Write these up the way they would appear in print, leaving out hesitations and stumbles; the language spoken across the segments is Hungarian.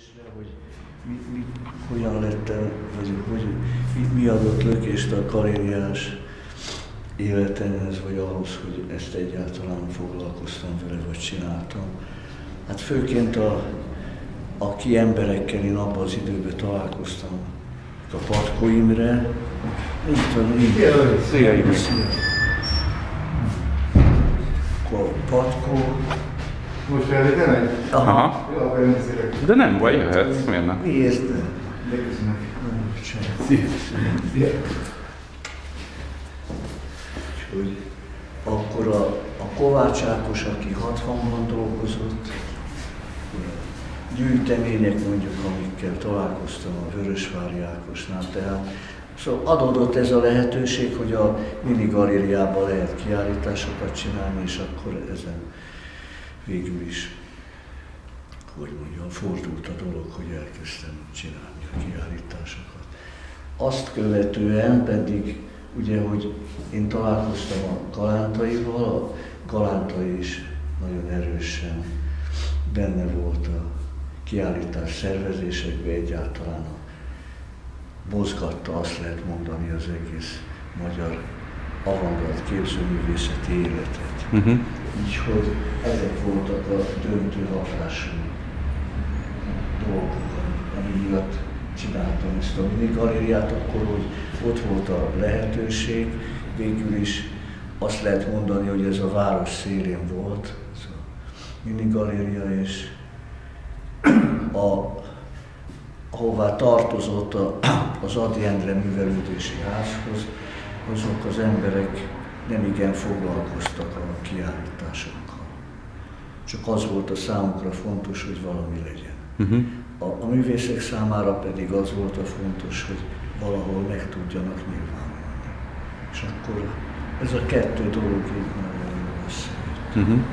hogy hogyan lett, vagy mi adott lökést a galériás életemhez, vagy ahhoz, hogy ezt egyáltalán foglalkoztam vele, vagy csináltam. Hát főként aki emberekkel én abban az időben találkoztam, a Patkó Imre. Szia Imre! Akkor Patkó. Most felvétel? Aha. De nem baj, jöhetsz, miért nem? Miért nem? Megköszönök. Szia! Úgyhogy akkor a Kovács Ákos, aki 60-ban dolgozott, gyűjtemények mondjuk, amikkel találkoztam a Vörösvári Ákosnál, tehát szóval adódott ez a lehetőség, hogy a mini galériában lehet kiállításokat csinálni, és akkor ezen végül is, hogy mondjam, fordult a dolog, hogy elkezdtem csinálni a kiállításokat. Azt követően pedig, ugye, hogy én találkoztam a Galántaival, a Galántai is nagyon erősen benne volt a kiállítás szervezésekben, egyáltalán mozgatta, azt lehet mondani, az egész magyar avantgárd képzőművészeti életet. Úgyhogy ezek voltak a döntő hatású dolgok, ami miatt csináltam ezt a minigalériát, akkor, hogy ott volt a lehetőség, végül is azt lehet mondani, hogy ez a város szélén volt, ez a minigaléria, és ahová tartozott az Ady Endre művelődési házhoz, azok az emberek nem igen foglalkoztak a kiállításokkal. Csak az volt a számukra fontos, hogy valami legyen. A művészek számára pedig az volt a fontos, hogy valahol meg tudjanak nyilvánulni. És akkor ez a kettő dolog így nagyon jól összejött.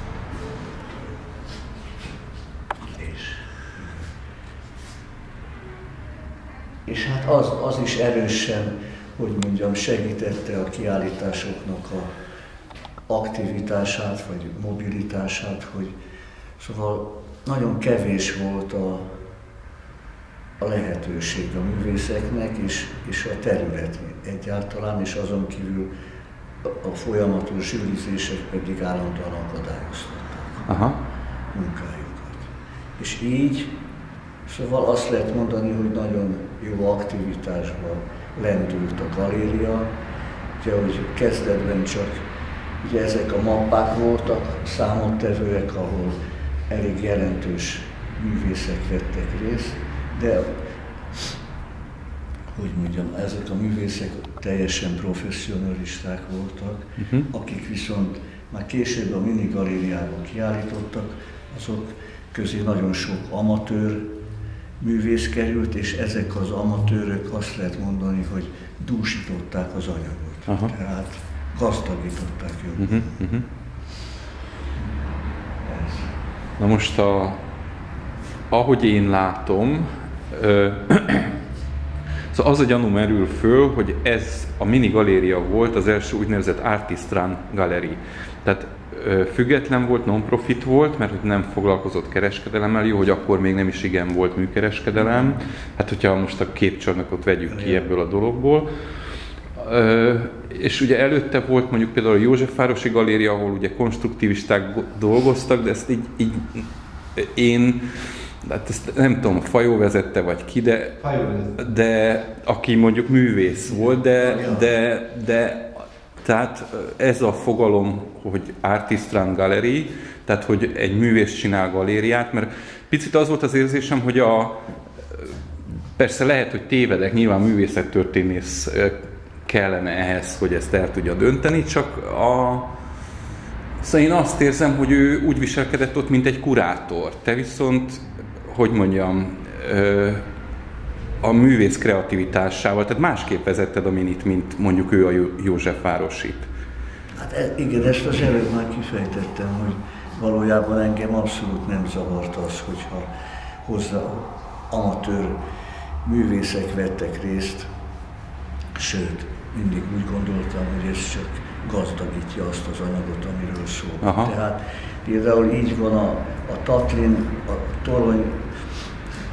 És hát az is erősen, hogy mondjam, segítette a kiállításoknak a aktivitását, vagy mobilitását, hogy szóval nagyon kevés volt a lehetőség a művészeknek, és a terület egyáltalán, és azon kívül a folyamatos zsűrizések pedig állandóan akadályoztatták munkájukat. És így, szóval azt lehet mondani, hogy nagyon jó aktivitásban lendült a galéria, ugye, hogy kezdetben csak ugye ezek a mappák voltak, számottevőek, ahol elég jelentős művészek vettek részt, de hogy mondjam, ezek a művészek teljesen professzionalisták voltak, akik viszont már később a mini galériában kiállítottak, azok közé nagyon sok amatőr művész került, és ezek az amatőrök, azt lehet mondani, hogy dúsították az anyagot. Tehát gazdagították jobban. Na most, ahogy én látom, szóval az a gyanú merül föl, hogy ez a mini galéria volt az első úgynevezett Artistran Gallery. Tehát független volt, non-profit volt, mert hogy nem foglalkozott kereskedelemmel, jó, hogy akkor még nem is igen volt műkereskedelem. Hát hogyha most a képcsarnokot vegyük ki ebből a dologból. És ugye előtte volt mondjuk például a Józsefvárosi Galéria, ahol ugye konstruktivisták dolgoztak, de ezt így én, hát ezt nem tudom, Fajó vezette vagy ki, de aki mondjuk művész volt, de tehát ez a fogalom, hogy Artistran Gallery, tehát hogy egy művész csinál galériát, mert picit az volt az érzésem, hogy persze lehet, hogy tévedek, nyilván művészettörténész kellene ehhez, hogy ezt el tudja dönteni, csak szóval én azt érzem, hogy ő úgy viselkedett ott, mint egy kurátor. Te viszont, hogy mondjam, a művész kreativitásával, tehát másképp vezetted a minit, mint mondjuk ő a Józsefvárosit. Hát igen, ezt az előbb már kifejtettem, hogy valójában engem abszolút nem zavart az, hogyha hozzá amatőr művészek vettek részt, sőt, mindig úgy gondoltam, hogy ez csak gazdagítja azt az anyagot, amiről szól. Tehát például így van a Tatlin, a torony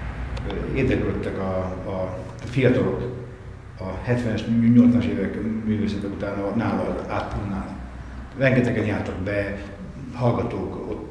érdeklődtek a fiatalok a 70-es, 80-as évek művészete után nála átpulnál. Rengetegen jártak be, hallgatók ott,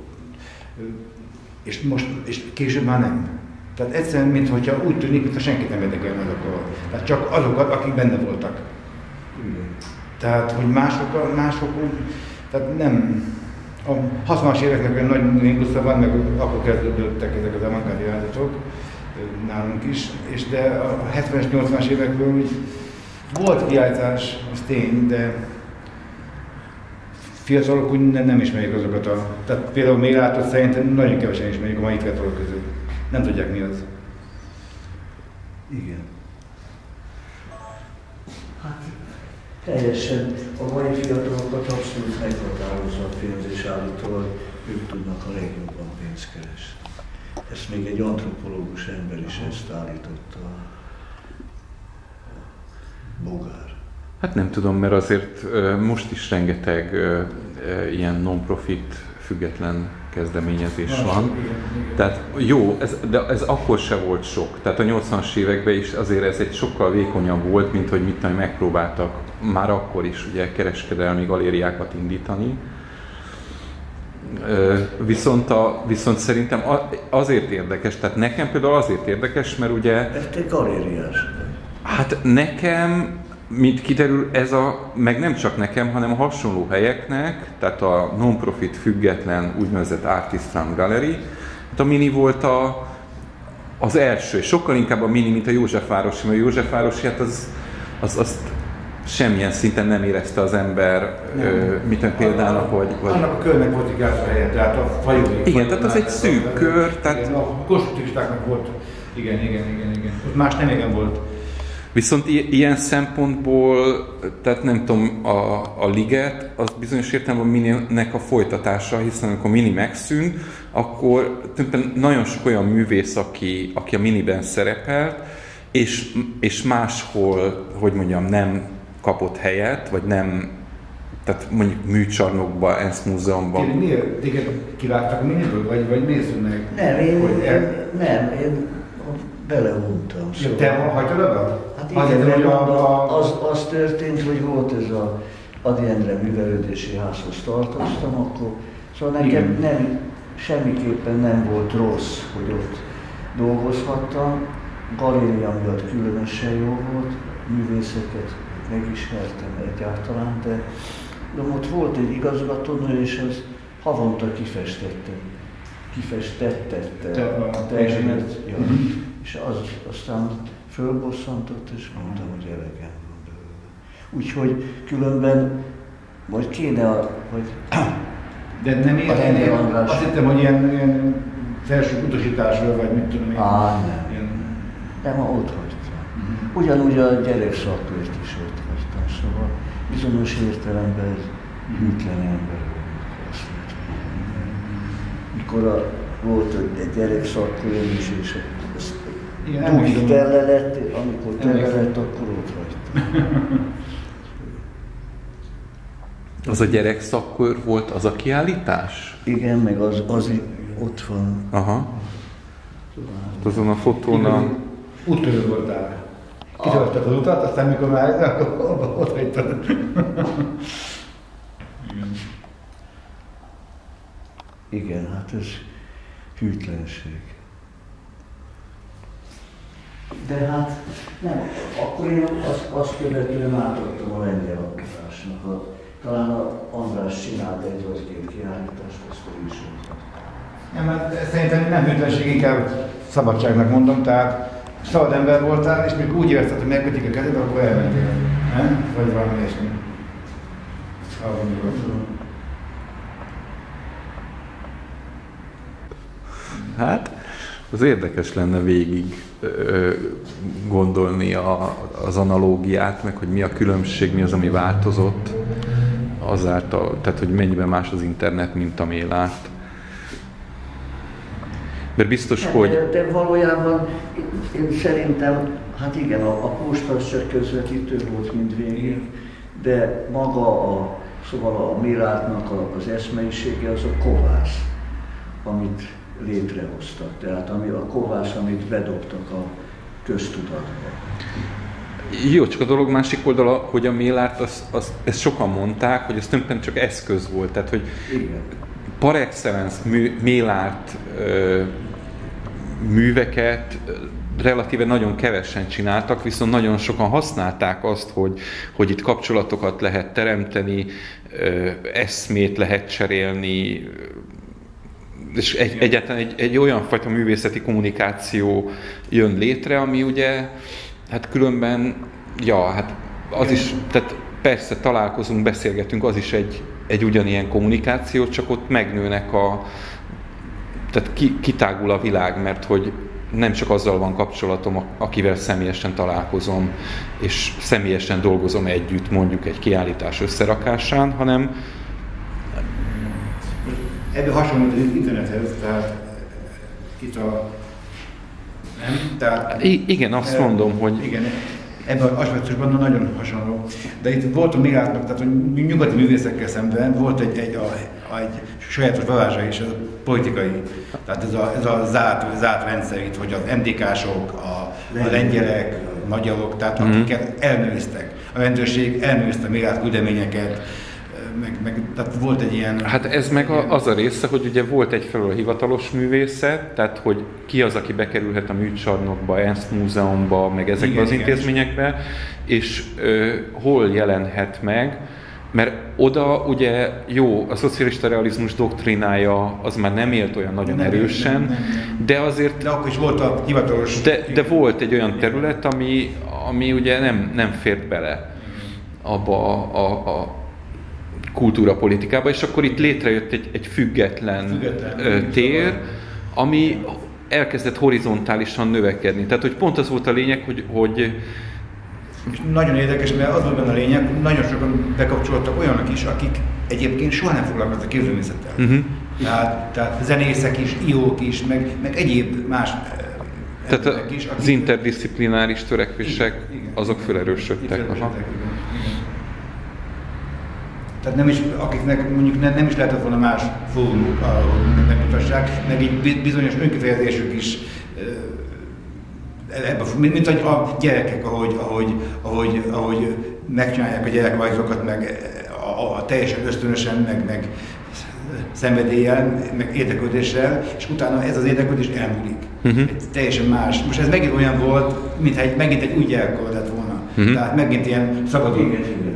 és később már nem. Tehát egyszerűen, mintha úgy tűnik, mintha senkit nem érdekelne azokkal. Tehát csak azokat, akik benne voltak. Tehát, hogy mások úgy, tehát nem. A 60-as éveknek olyan nagy impulsza van, meg akkor kezdődöttek ezek az avantgárd irányzatok nálunk is, de a 70-es, 80-as évekből úgy volt kiállítás, az tény, de fiatalok úgy nem ismerjük azokat tehát például Mélátot szerintem nagyon kevesen ismerjük a mai fiatalok közül. Nem tudják mi az. Igen. Hát teljesen a mai fiatalokat abszolút meghatározza a pénz, és állítólag ők tudnak a legjobban pénzt keresni. Ezt még egy antropológus ember is ezt állította, Bogár. Hát nem tudom, mert azért most is rengeteg ilyen non-profit, független kezdeményezés van. Tehát jó, de ez akkor se volt sok. Tehát a 80-as években is azért ez egy sokkal vékonyabb volt, mint hogy mit megpróbáltak már akkor is ugye kereskedelmi galériákat indítani. Viszont szerintem azért érdekes, tehát nekem például azért érdekes, mert ugye... Mert te galériás vagy. Hát nekem, mint kiderül, meg nem csak nekem, hanem a hasonló helyeknek, tehát a non-profit független úgynevezett Artist Run Gallery, hát a Mini volt az első, és sokkal inkább a Mini, mint a Józsefvárosi, mert a Józsefvárosi, hát azt semmilyen szinten nem érezte az ember, mint például, hogy... Annak a körnek volt igaz a helye, tehát a fajói. Igen, tehát az egy szűk kör, tehát... Igen, a konstruktivistáknak volt. Igen. Ott más nem igen volt. Viszont ilyen szempontból, tehát nem tudom, a Liget, az bizonyos értelemben a Mininek a folytatása, hiszen amikor Mini megszűnt, akkor nagyon sok olyan művész, aki a Miniben szerepelt, és máshol, hogy mondjam, nem kapott helyet, vagy nem, tehát mondjuk műcsarnokban, ENSZ múzeumban. Miért téged kivágtak a Miniből, vagy nézzük meg? Nem, én beleuntam. Szóval. Te hagytad abba? Hát igen, az történt, hogy volt ez a Ady Endre művelődési házhoz tartoztam, akkor szóval nekem semmiképpen nem volt rossz, hogy ott dolgozhattam. Galéria miatt különösen jó volt, művészeket megismertem egyáltalán, de ott volt egy igazgatónő, és az havonta kifestettette a termet, és aztán fölbosszantott, és mondtam, hogy elegem van belőle. Úgyhogy különben majd kéne, hogy... De nem ilyen, azt hittem, hogy ilyen felső utasításról, vagy mit tudom én. Nem, ott hagytam. Ugyanúgy a gyerekszakkört is ott hagytam, szóval bizonyos értelemben hűtlen ember volt. Mikor volt egy gyerekszakkör is, és úgy tele lett, amikor tele lett, akkor ott hagytam. Az a gyerekszakkör volt az a kiállítás? Igen, meg az ott van. Aha. Azon a fotón úttörő voltál. Kitöltötted az utat, aztán mikor már akkor ott hagytad. Igen, hát ez hűtlenség. De hát nem, akkor én azt követően átadtam a lengyel alkotásnak. Talán a András csinált egy vagy két kiállítást, azt is mondtam. Nem, mert szerintem nem hűtlenség, inkább szabadságnak mondom, tehát szabad ember voltál, és mikor úgy érezted, hogy megkötik a kezed, akkor elmentél. Nem? Vagy valami ilyesmi. Hát, az érdekes lenne végig gondolni az analógiát, meg hogy mi a különbség, mi az, ami változott azáltal, tehát hogy mennyiben más az internet, mint a Mélát. Mert biztos, hogy... De valójában én szerintem, hát igen, a posta az csak közvetítő volt mindvégig, de maga szóval a Mélátnak az eszmeisége az a kovász, amit létrehoztak. Tehát ami a kovás, amit bedobtak a köztudatba. Jó, csak a dolog másik oldala, hogy a mélárt, ezt sokan mondták, hogy ez tulajdonképpen csak eszköz volt. Tehát, hogy igen. Par excellence mélárt műveket relatíve nagyon kevesen csináltak, viszont nagyon sokan használták azt, hogy itt kapcsolatokat lehet teremteni, eszmét lehet cserélni, és egyáltalán egy olyan fajta művészeti kommunikáció jön létre, ami ugye, hát különben, hát az is, tehát persze találkozunk, beszélgetünk, az is egy ugyanilyen kommunikáció, csak ott megnőnek tehát kitágul a világ, mert hogy nem csak azzal van kapcsolatom, akivel személyesen találkozom, és személyesen dolgozom együtt mondjuk egy kiállítás összerakásán, hanem... Ebből hasonlít az internethez, tehát itt a... Nem? Tehát, igen, azt mondom, hogy... Igen, ebben az aspektusban nagyon hasonló. De itt volt a Mélátnak, tehát hogy nyugati művészekkel szemben volt egy sajátos varázsa is, a politikai. Tehát ez a zárt rendszer itt, hogy az MDK-sok, a lengyelek, a magyarok, tehát akiket elnőztek. A rendőrség elnőzte a Mélát küldeményeket, tehát volt egy ilyen... Hát ez meg az a része, hogy ugye volt egyfelől a hivatalos művészet, tehát hogy ki az, aki bekerülhet a műcsarnokba, Ernst Múzeumba, meg ezekbe az intézményekbe, és hol jelenhet meg, mert oda ugye jó, a szocialista realizmus doktrinája az már nem élt olyan nagyon erősen, nem. De azért... De akkor is volt a hivatalos... De volt egy olyan terület, ami ugye nem fért bele abba a kultúrapolitikába, és akkor itt létrejött egy független tér, ami elkezdett horizontálisan növekedni. Tehát, hogy pont az volt a lényeg, hogy és nagyon érdekes, mert az volt benne a lényeg, hogy nagyon sokan bekapcsolódtak olyanok is, akik egyébként soha nem foglalkoztak képzőművészettel. Tehát zenészek is, írók is, meg egyéb más tehát is. Az interdisziplináris törekvések, azok felerősödtek. Tehát nem is, akiknek mondjuk nem is lehetett volna más fórumok arra, hogy megmutassák, meg így bizonyos önkifejezésük is, mint hogy a gyerekek, ahogy megcsinálják a gyerekrajzokat, meg a teljesen ösztönösen, meg szenvedéllyel, meg érdeklődéssel, és utána ez az érdeklődés elmúlik. Egy teljesen más. Most ez megint olyan volt, mintha megint egy új gyerekkor lett volna. Tehát megint ilyen szabadon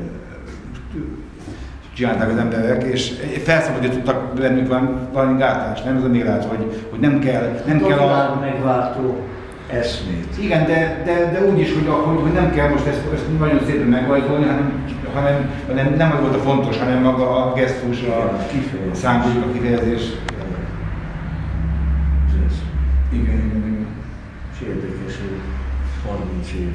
csinálták az emberek, és felszabadítottak bennük valami gátlás, nem ez a Mélát, hogy nem kell a megváltó eszmét. Igen, de úgy is, hogy nem kell most ezt nagyon szépen megrajzolni, hanem nem az volt a fontos, hanem maga a gesztus, a szándék, a kifejezés. Igen. És érdekes, hogy 30 év.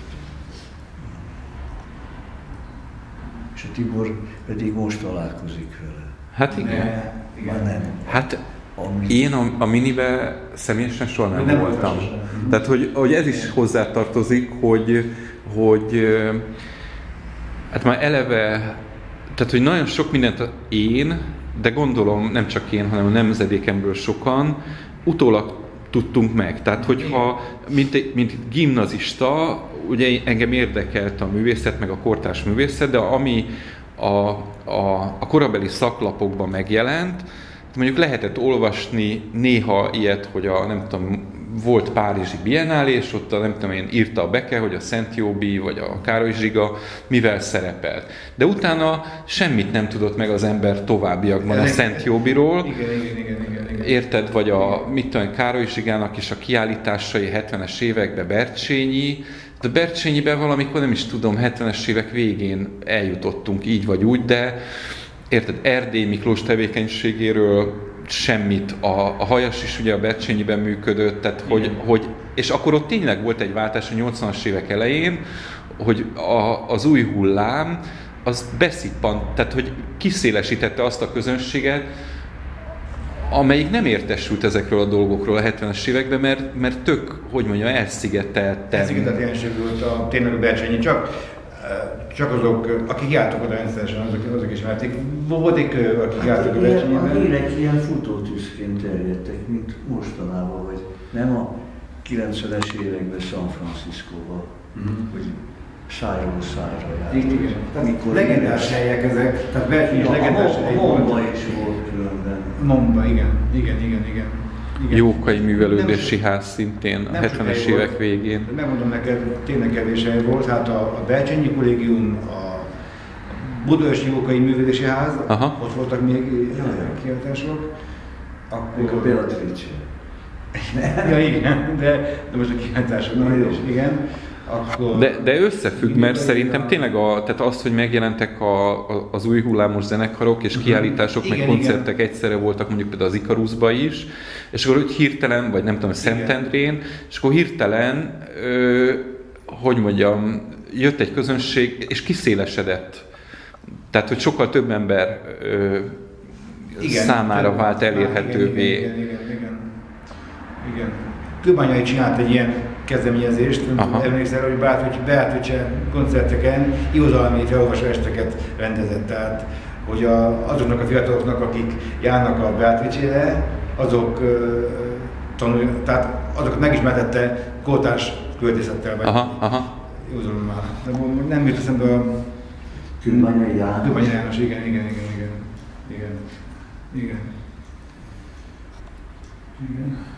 És a Tibor pedig most találkozik vele. Hát igen. Már nem. Hát én a minibe személyesen soha nem voltam. Tehát, hogy ez is hozzátartozik, hogy hát már eleve, tehát, hogy nagyon sok mindent én, de gondolom nem csak én, hanem a nemzedékemből sokan, utólag tudtunk meg. Tehát, hogyha, mint mondjuk ugye engem érdekelt a művészet, meg a kortárs művészet, de ami a korabeli szaklapokban megjelent, mondjuk lehetett olvasni néha ilyet, hogy nem tudom, volt párizsi biennálé, és ott nem tudom én, írta a Beke, hogy a Szent Jóbi vagy a Károly Zsiga mivel szerepelt. De utána semmit nem tudott meg az ember továbbiakban a Szent Jóbiról. Igen. Érted, vagy mit tudom, Károly Zsigának is a kiállításai 70-es években Bercsényi, de Bercsényiben valamikor nem is tudom, 70-es évek végén eljutottunk így vagy úgy, de érted, Erdély Miklós tevékenységéről semmit, a Hajas is ugye a Bercsényiben működött, tehát hogy és akkor ott tényleg volt egy váltás a 80-as évek elején, hogy az új hullám az beszippant, tehát hogy kiszélesítette azt a közönséget, amelyik nem értesült ezekről a dolgokról a 70-es években, mert tök, hogy mondjam, elszigetelten. Elszigetelten volt tényleg a Bercsényi, csak csak azok, akik jártak oda rendszeresen, azok ismerték. Volt egy kör, akik jártak a versenyben. A hírek ilyen futótűzként terjedtek, mint mostanában, vagy nem a 90-es években San Franciscóban, hogy szájról szájra járt. Igen. Legendás helyek ezek, tehát versenyes legendás helyek volt. Momba is volt különben. Momba, igen. Jókai művelődési ház szintén a 70-es évek végén. Megmondom neked, tényleg kevés hely volt, hát a Bercsényi Kollégium, a Budaörsi Jókai Művelődési Ház, ott voltak még kiállítások. Akkor a Beatrice. Ja igen, de most a kiállítások is, igen. Akkor... De összefügg, mert szerintem tényleg tehát az, hogy megjelentek az új hullámos zenekarok és kiállítások, meg koncertek egyszerre voltak mondjuk például az Ikaruszba is, és akkor úgy hirtelen, vagy nem tudom, Szentendrén, és akkor hirtelen, hogy mondjam, jött egy közönség, és kiszélesedett. Tehát, hogy sokkal több ember számára vált elérhetővé. Igen. Kőbányai csinált egy ilyen kezdeményezést, emlékszel, hogy Beatrice koncerteken irodalmi felolvasó esteket rendezett, tehát hogy azoknak a fiataloknak, akik járnak a Beatrice-re, azok tehát azokat megismertette kortárs költészettel, vagy irodalommal. De nem jut eszembe a Kőbányai János. Kőbányai János, igen.